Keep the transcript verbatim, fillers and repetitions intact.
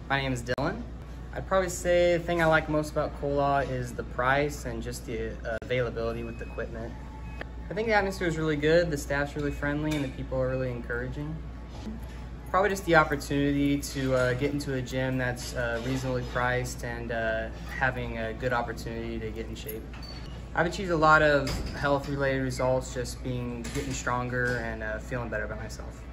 My name is Dylan. I'd probably say the thing I like most about Colaw is the price and just the uh, availability with the equipment. I think the atmosphere is really good, the staff's really friendly, and the people are really encouraging. Probably just the opportunity to uh, get into a gym that's uh, reasonably priced and uh, having a good opportunity to get in shape. I've achieved a lot of health-related results just being getting stronger and uh, feeling better about myself.